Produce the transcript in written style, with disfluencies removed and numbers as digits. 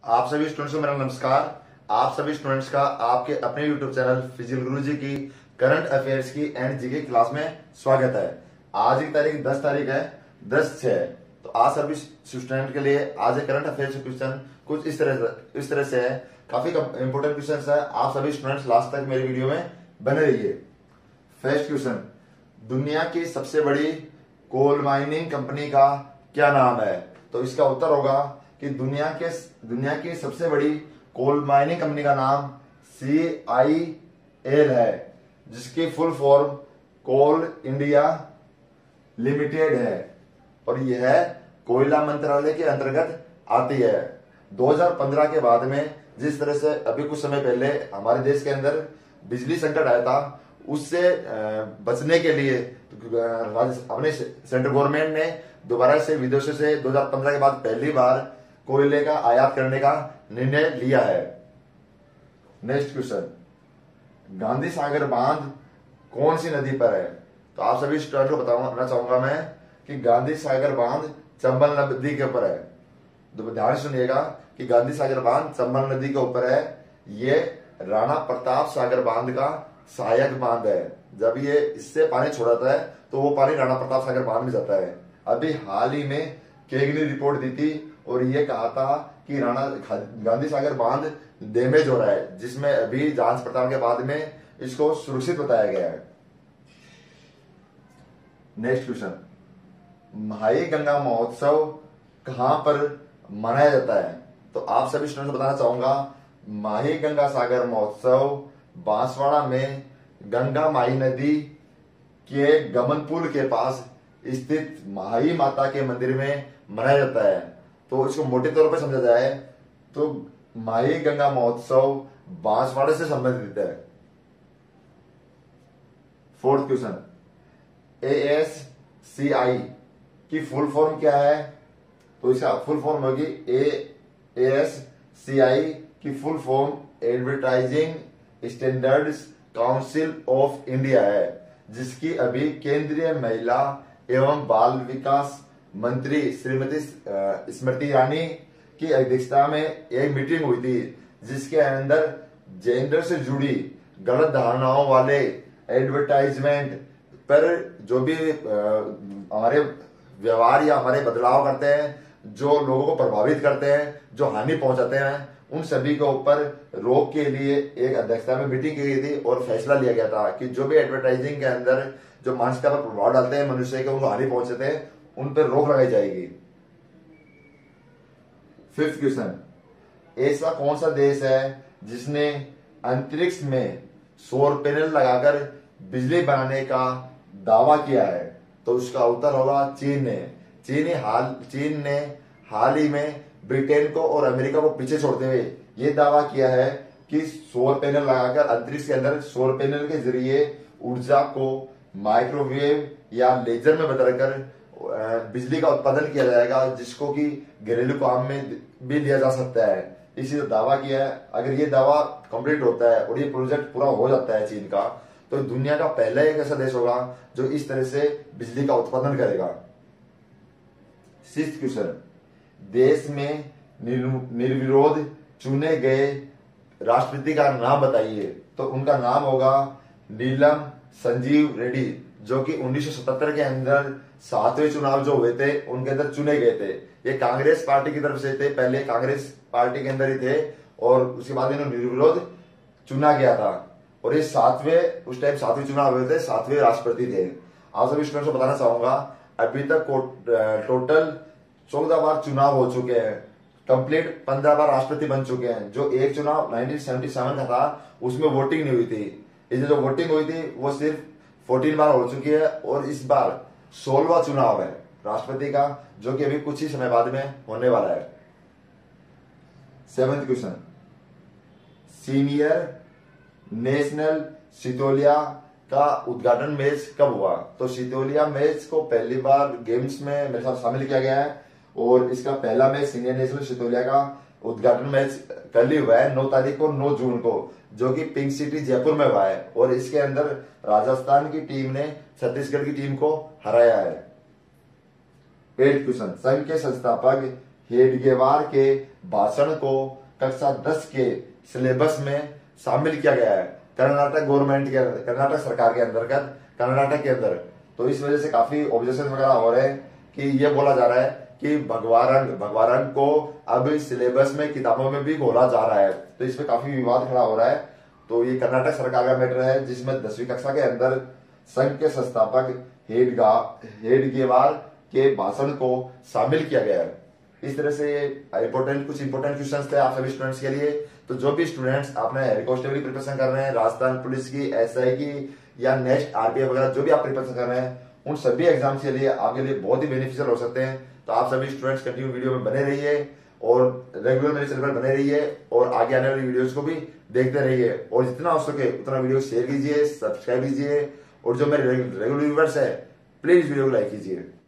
आप सभी स्टूडेंट्स को मेरा नमस्कार। आप सभी स्टूडेंट्स का आपके अपने यूट्यूब चैनल फिजिकल गुरुजी की करंट अफेयर्स की एंड जीके क्लास में स्वागत है। आज की तारीख 10 तारीख है, 10/6। तो आज सभी स्टूडेंट के लिए आज करंट अफेयर्स क्वेश्चन कुछ इस तरह से है। काफी इंपोर्टेंट क्वेश्चन है। आप सभी स्टूडेंट्स लास्ट तक मेरी वीडियो में बने रहिए। फर्स्ट क्वेश्चन, दुनिया की सबसे बड़ी कोल माइनिंग कंपनी का क्या नाम है? तो इसका उत्तर होगा कि दुनिया की सबसे बड़ी कोल माइनिंग कंपनी का नाम CIL है, जिसकी full form coal India limited है और यह कोयला मंत्रालय के अंतर्गत आती है। 2015 के बाद में जिस तरह से अभी कुछ समय पहले हमारे देश के अंदर बिजली संकट आया था, उससे बचने के लिए अपने सेंट्रल गवर्नमेंट ने दोबारा से विदेशों से 2015 के बाद पहली बार कोयले का आयात करने का निर्णय लिया है। नेक्स्ट क्वेश्चन, गांधी सागर बांध कौन सी नदी पर है? तो आप सभी स्टूडेंट को बताना चाहूंगा मैं कि गांधी सागर बांध चंबल नदी के ऊपर है। तो ध्यान सुनिएगा कि गांधी सागर बांध चंबल नदी के ऊपर है। ये राणा प्रताप सागर बांध का सहायक बांध है। जब ये इससे पानी छोड़ाता है तो वो पानी राणा प्रताप सागर बांध में जाता है। अभी हाल ही में केग ने रिपोर्ट दी थी और ये कहा था कि गांधी सागर बांध डैमेज हो रहा है, जिसमें अभी जांच पड़ताल के बाद में इसको सुरक्षित बताया गया है। नेक्स्ट क्वेश्चन, माही गंगा महोत्सव कहां पर मनाया जाता है? तो आप सभी स्टूडेंट को बताना चाहूंगा, माही गंगा सागर महोत्सव बांसवाड़ा में गंगा माई नदी के गमन पुल के पास स्थित माही माता के मंदिर में मनाया जाता है। तो इसको मोटे तौर पर समझा जाए तो माही गंगा महोत्सव बांसवाड़े से संबंधित है। फोर्थ क्वेश्चन, ASCI की फुल फॉर्म क्या है? तो इसका फुल फॉर्म होगी ASCI की full form advertising standards council of India है, जिसकी अभी केंद्रीय महिला एवं बाल विकास मंत्री श्रीमती स्मृति ईरानी की अध्यक्षता में एक मीटिंग हुई थी, जिसके अंदर जेंडर से जुड़ी गलत धारणाओं वाले एडवर्टाइजमेंट पर जो भी हमारे व्यवहार या हमारे बदलाव करते हैं, जो लोगों को प्रभावित करते हैं, जो हानि पहुंचाते हैं, उन सभी के ऊपर रोक के लिए एक अध्यक्षता में मीटिंग की गई थी और फैसला लिया गया था कि जो भी एडवर्टाइजिंग के अंदर जो मानसिकता पर प्रभाव डालते हैं, मनुष्य के उनको हानि पहुंचाते हैं, उन पर रोक लगाई जाएगी। फिफ्थ क्वेश्चन, ऐसा कौन सा देश है जिसने अंतरिक्ष में सौर पैनल लगाकर बिजली बनाने का दावा किया है? तो उसका उत्तर होगा चीन ने। चीन ने हाल ही में ब्रिटेन को और अमेरिका को पीछे छोड़ते हुए यह दावा किया है कि सौर पैनल लगाकर अंतरिक्ष के अंदर सौर पैनल के जरिए ऊर्जा को माइक्रोवेव या लेजर में बदलकर बिजली का उत्पादन किया जाएगा, जिसको कि घरेलू काम में भी लिया जा सकता है। इसी दावा किया है। अगर ये दावा कंप्लीट होता है और ये प्रोजेक्ट पूरा हो जाता है चीन का, तो दुनिया का पहला एक ऐसा देश होगा जो इस तरह से बिजली का उत्पादन करेगा। सिक्स्थ क्वेश्चन, देश में निर्विरोध चुने गए राष्ट्रपति का नाम बताइए। तो उनका नाम होगा नीलम संजीव रेड्डी, जो कि 1977 के अंदर 7वें चुनाव जो हुए थे उनके अंदर चुने गए थे। ये कांग्रेस पार्टी की तरफ से थे, पहले कांग्रेस पार्टी के अंदर ही थे और उसके बाद इन्हें निर्विरोध चुना गया था और ये उस टाइम 7वें चुनाव हुए थे, 7वें राष्ट्रपति थे। आप सभी स्टूडेंट्स को बताना चाहूंगा, अभी तक टोटल 14 बार चुनाव हो चुके हैं। कंप्लीट 15 बार राष्ट्रपति बन चुके हैं। जो एक चुनाव 1977 का था उसमें वोटिंग नहीं हुई थी। इसमें जो वोटिंग हुई थी वो सिर्फ 14 बार हो चुकी है और इस बार 16वां चुनाव है राष्ट्रपति का, जो कि अभी कुछ ही समय बाद में होने वाला है। Seventh question, senior national Sitoliya का उद्घाटन मैच कब हुआ? तो सितोलिया मैच को पहली बार गेम्स में मेरे साथ शामिल किया गया है और इसका पहला मैच सीनियर नेशनल सितोलिया का उद्घाटन मैच कल ही हुआ है, 9 तारीख को, 9 जून को, जो कि पिंक सिटी जयपुर में हुआ है और इसके अंदर राजस्थान की टीम ने छत्तीसगढ़ की टीम को हराया है। 8th क्वेश्चन, संघ के संस्थापक हेडगेवार के भाषण को कक्षा 10 के सिलेबस में शामिल किया गया है कर्नाटक गवर्नमेंट के अंदर, कर्नाटक सरकार के अंतर्गत, कर्नाटक के अंदर। तो इस वजह से काफी ऑब्जेक्शन वगैरह हो रहे हैं कि ये बोला जा रहा है कि भगवारंग को अब सिलेबस में, किताबों में भी घोला जा रहा है। तो इसमें काफी विवाद खड़ा हो रहा है। तो ये कर्नाटक सरकार का मैटर है जिसमें 10वीं कक्षा के अंदर संघ के संस्थापक हेडगेवार के भाषण को शामिल किया गया है। इस तरह से कुछ इंपोर्टेंट क्वेश्चंस थे आप सभी स्टूडेंट्स के लिए। तो जो भी स्टूडेंट्स आपने हेड कांस्टेबल की प्रिपरेशन कर रहे हैं, राजस्थान पुलिस की, एसआई की या नेक्स्ट आरपीएफ वगैरह जो भी आप प्रिपरेशन कर रहे हैं, उन सभी एग्जाम्स के लिए आपके लिए बहुत ही बेनिफिशियल हो सकते हैं। तो आप सभी स्टूडेंट्स कंटिन्यू वीडियो में बने रहिए और रेगुलर मेरे चैनल पर बने रहिए और आगे आने वाली वीडियोस को भी देखते रहिए। और जितना हो सके उतना वीडियो शेयर कीजिए, सब्सक्राइब कीजिए और जो मेरे रेगुलर व्यूअर्स है प्लीज वीडियो को लाइक कीजिए।